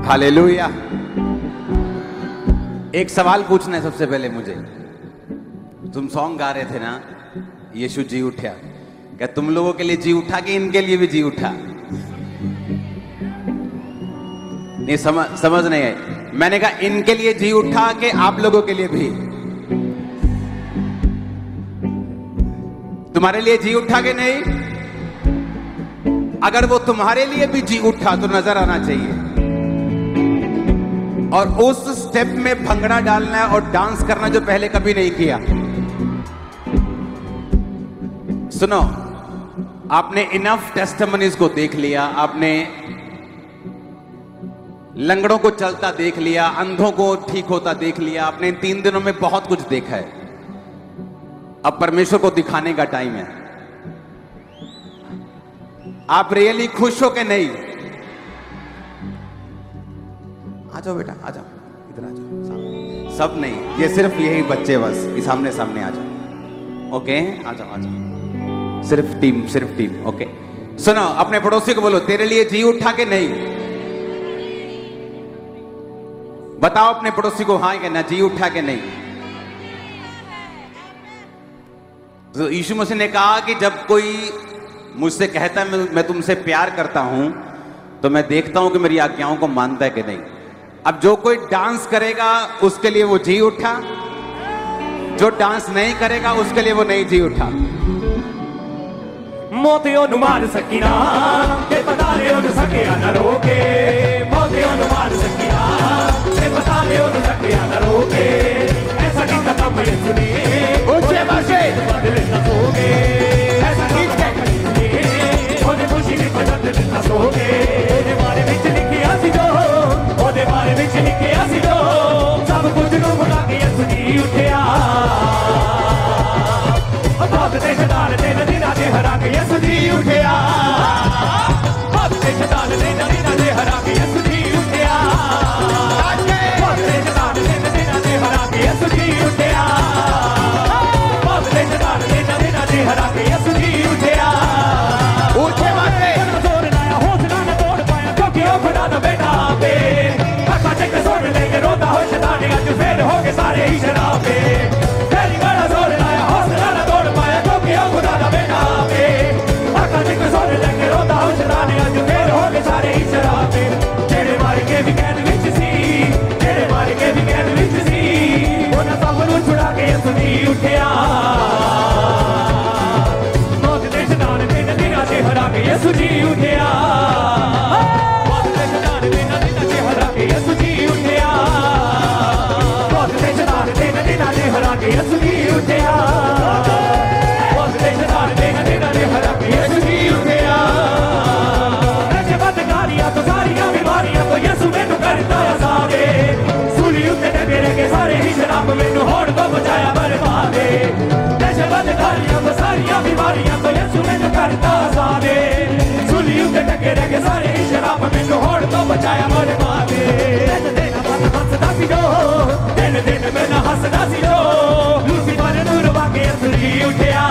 Hallelujah. एक सवाल पूछना है सबसे पहले मुझे। तुम सॉन्ग गा रहे थे ना, यीशु जी उठा, क्या तुम लोगों के लिए जी उठा कि इनके लिए भी जी उठा? नहीं समझ नहीं आई। मैंने कहा इनके लिए जी उठा कि आप लोगों के लिए भी? तुम्हारे लिए जी उठा कि नहीं? अगर वो तुम्हारे लिए भी जी उठा तो नजर आना चाहिए, और उस स्टेप में भंगड़ा डालना है और डांस करना जो पहले कभी नहीं किया। सुनो, आपने इनफ टेस्टिमनीज को देख लिया, आपने लंगड़ों को चलता देख लिया, अंधों को ठीक होता देख लिया, आपने इन 3 दिनों में बहुत कुछ देखा है। अब परमेश्वर को दिखाने का टाइम है। आप रियली खुश हो कि नहीं? आ जाओ बेटा, आ जाओ, इधर आ जाओ। सब नहीं, ये सिर्फ यही बच्चे, बस ये सामने सामने आ जाओ। ओके, आ जाओ, आ जाओ। सिर्फ टीम, ओके। सुनो, अपने पड़ोसी को बोलो, तेरे लिए जी उठा के नहीं? बताओ अपने पड़ोसी को, हाँ कहना, जी उठा के नहीं? तो यीशु मसीह ने कहा कि जब कोई मुझसे कहता है मैं तुमसे प्यार करता हूं, तो मैं देखता हूं कि मेरी आज्ञाओं को मानता है कि नहीं। अब जो कोई डांस करेगा उसके लिए वो जी उठा, जो डांस नहीं करेगा उसके लिए वो नहीं जी उठा। मोतियों नु मार सकिना के पता ले उन सकिया न रोके, मोतियों नु मार सकिना के पता ले उन सकिया न रोके। ऐसा की कथा मैंने सुनी, ऊंचे बाशे बदले न सोगे। ऐसा की कथा सुनी, ओदे खुशी ने बदले न सोगे। ओदे बारे विच लिखिया सी जो, ओदे बारे विच लिखिया सी जो, सब कुछ नु भुला के सुनी उठिया। बाप दे शैतान दे नदीना दे हरा के यसु जी उठिया। बाप दे शैतान दे नदीना दे हरा के यसु जी उठिया। बाप दे शैतान दे नदीना दे हरा के यसु जी उठिया। बाप दे शैतान दे नदीना दे हरा के यसु जी उठिया। उठे बाटे जोर लाया, हौसला न तोड़ पाया, क्योंकि ओ खुदा दा बेटा पे अखा चेक सोड़ लेके रोता हो शैतान, अज फेल हो गए सारे ही शराबे। तेरी बड़ा जोर लाया, हौसला न तोड़ पाया, क्योंकि ओ खुदा दा बेटा पे अखा चेक सोड़ लेके रोता हो शैतान, अज फेल हो गए सारे ही शराबे। तेरे मार के भी कैद विच सी, तेरे मार के भी कैद विच सी, उन्हां सब नूं छुड़ा के यसु जी उठिया। मौत दे शैतान दे नदीना ते हरा के यसु जी उठिया। मौत दे शैतान दे नदीना ते हरा के यसु जी उठिया। मौत दे शैतान दे नदीना ते हरा के यसु जी उठिया। मौत दे शैतान दे नदीना ते हरा के यसु जी उठिया। नशे बदकारियां तो सारियां बीमारियां तो यसु मैनू करता आजादे। सूली उत्ते डगे रहे सारे ही शराब मैनू होड़ तो बचाया बर्बादे। नशे बदकारियां तो सारियां बीमारियां तो यसु मैनू करता आजादे। सूली उत्ते डगे रहे सारे ही शराब मैनू होड़ तो बचाया बर्बादे। दिन दिन हंसदा सी जो, दिन दिन मैं हंसदा सी जो, लूसीफर नूं रुवा के यसु जी उठिया।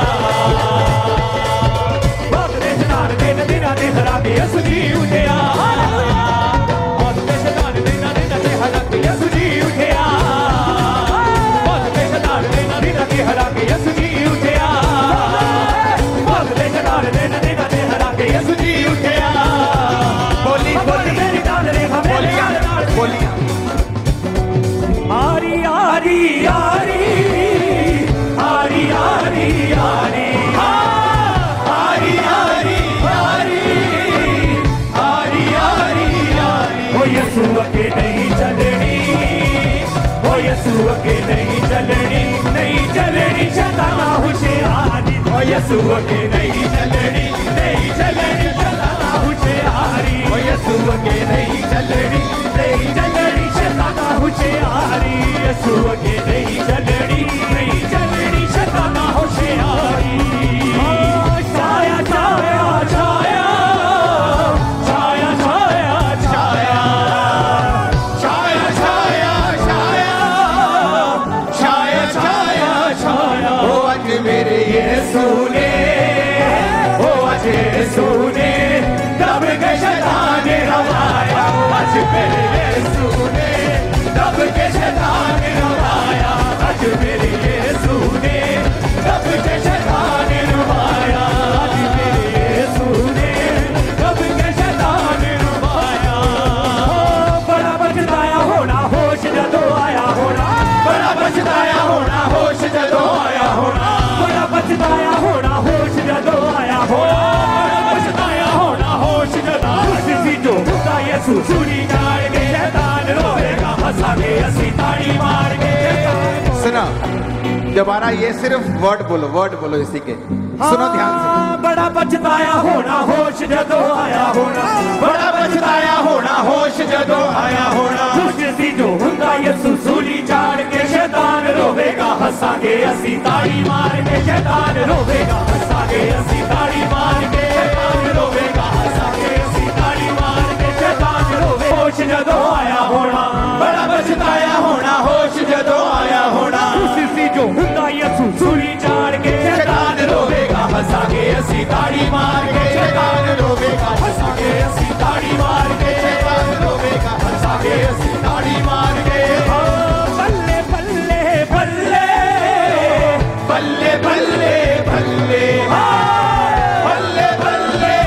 मौत दे शैतान दे नदीना ते हरा के यसु जी उठिया। मौत दे शैतान दे नदीना ते हरा के यसु जी उठिया। मौत दे शैतान दे नदीना ते हरा के यसु जी उठिया। मौत दे शैतान दे नदीना ते हरा के यसु जी उठिया। बोली बोली मेरी डाल रे हमें नाल बोली। आरी आरी आरी आरी आरी आरी आरी आरी आरी आरी आरी आरी। ओ यसु अके नहीं चलनी, ओ यसु अके नहीं चलनी, नहीं चलनी शैताना होशियारी। ओ यसु अके नहीं चलनी, नहीं चलनी शैताना होशियारी। ओ यसु अके नहीं चलनी, नहीं चलनी शैताना होशियारी। यसु अके नहीं चलनी, नहीं चलनी शैताना होशियारी। छाया छाया छाया छाया छाया छाया छाया छाया छाया छाया छाया। ओ अज मेरे यीशु ने, ओ अज यीशु ने यसू सूली चाड़ के शैतान रोवेगा हंसा के असी ताड़ी मार के। सुनो दोबारा ये सिर्फ वर्ड बोलो इसी के, सुनो ध्यान से। बड़ा पछताया होना होश जदों आया होना, बड़ा पछताया होना होश जदों आया होना। खुश सी जो हुंदा यसू सूली चाड़ के शैतान रोवेगा हंसा के असी ताड़ी मार के। शैतान रोवेगा हंसा के असी ताड़ी मार के। शैतान रोवेगा हंसा के असी ताड़ी मार के। शैतान रोवे होश जदों आया होना, बड़ा पछताया होना होश जदों आया होना। खुश सी जो हुंदा यसू सूली चाड़ के शैतान रोवेगा हंसा के असी ताड़ी मार के। शैतान रोवेगा हंसा के असी ताड़ी मार के। शैतान रोवेगा हंसा के असी ताड़ी मार के। बल्ले बल्ले बल्ले बल्ले बल्ले बल्ले बल्ले बल्ले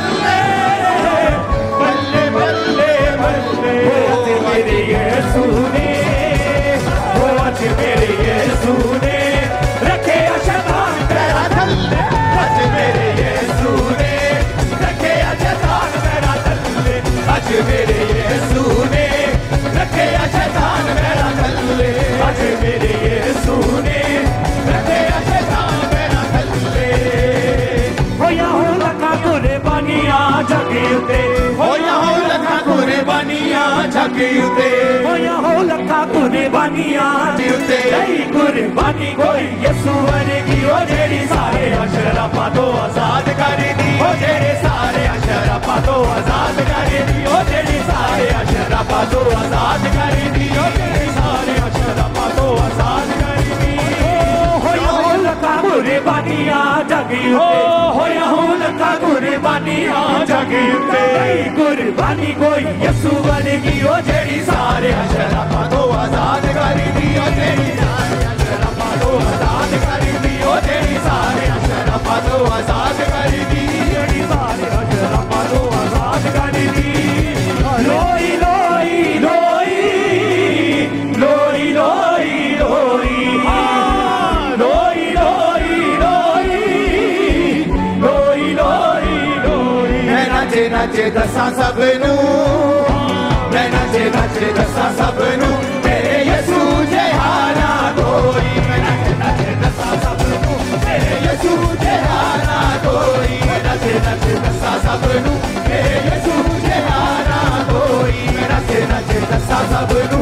बल्ले बल्ले बल्ले। आज मेरे यीशु ने, आज मेरे यीशु ने रखे शैतान तेरा थल्ले। आज मेरे यीशु ने रखे शैतान तेरा थल्ले। आज मेरे यीशु ने रखे शैतान तेरा थल्ले। आज मेरे यीशु ने रखे शैतान तेरा थल्ले। होया हो लखा कुर्बानियां जगे उते, होया हो लखा कुर्बानियां जगे उते, होया हो लखा कुर्बानियां उते। नहीं कुर्बानी कोई यसू वर्गी ओ जेड़ी सारे अशरफा तो आजाद कर दी। ओ जेड़े सारे अशरफा तो आजाद कर दी। ओ जेड़ी सारे अशरफा तो आजाद कर दी। ओ जेड़ी सारे अशरफा तो आजाद कर दी। होया हो लखा कुर्बानियां जगी उते, होया हो लखा कुर्बानियां जगी उते। नहीं कुर्बानी कोई यसू वर्गी ओ जेड़ी सारे अशरफा तो आजाद कर दी। ओ जेड़ी सारे अशरफा तो आजाद कर दी। ओ जेड़ी सारे अशरफा तो आजाद कर दी। जेड़ी सारे अशरफा तो आजाद कर दी। लोई लोई लोई लोई लोई लोई लोई लोई लोई लोई लोई। मैं नाचे नाचे दसा सबनू, मैं नाचे नाचे दसा सबनू मेरे यसू जहाना कोई। मैं नाचे नाचे दसा सबनू मेरे यसू जहाना कोई। मैं नाचे नाचे दसा सबनू मेरे यसू जहाना कोई। मैं नाचे नाचे दसा सबनू